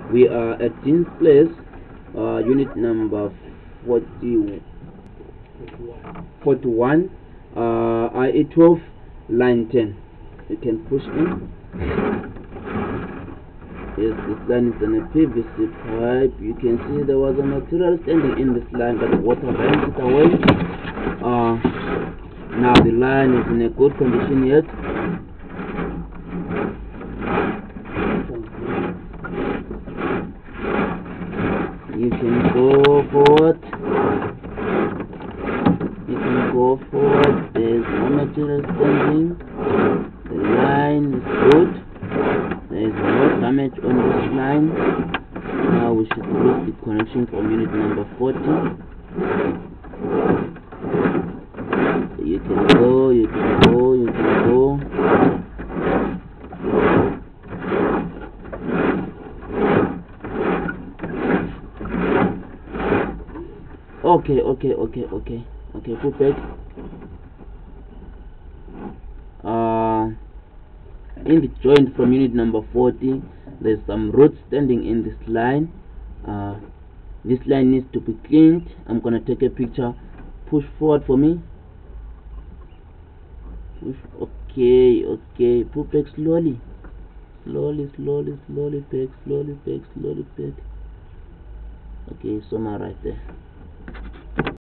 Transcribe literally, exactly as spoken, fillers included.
We are at Dean's Place, uh, unit number forty, forty-one, uh, I E twelve, line ten. You can push in. Yes, this line is on a P V C pipe. You can see there was a material standing in this line, but the water ran it away. Uh, now the line is in a good condition yet. You can go forward. You can go forward. There's no material standing. The line is good. There is no damage on this line. Now we should lose the connection from unit number forty. You can go, you can go, you can go. Okay, okay, okay, okay, okay, put back. Uh, in the joint from unit number forty, there's some roots standing in this line. Uh, this line needs to be cleaned. I'm gonna take a picture. Push forward for me. Push. Okay, okay. Put back slowly, slowly, slowly, slowly back, slowly back, slowly back. Okay, so now right there.